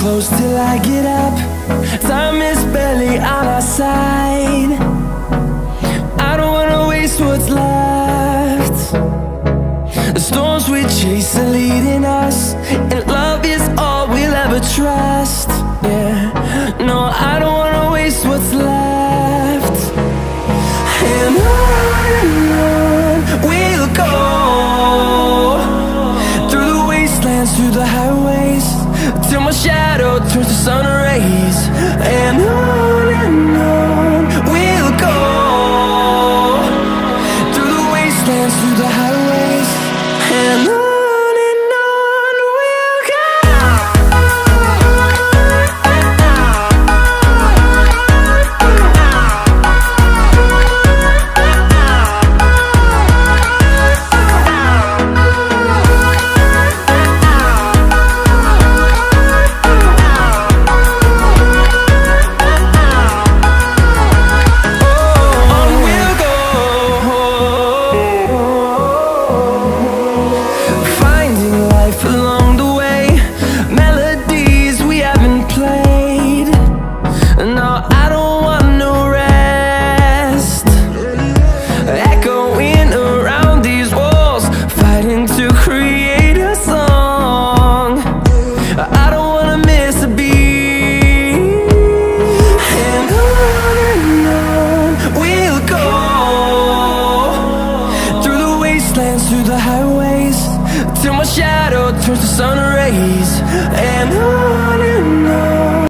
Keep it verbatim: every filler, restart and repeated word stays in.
close till I get up. Time is barely on our side. I don't wanna waste what's left. The storms we chase are leading us.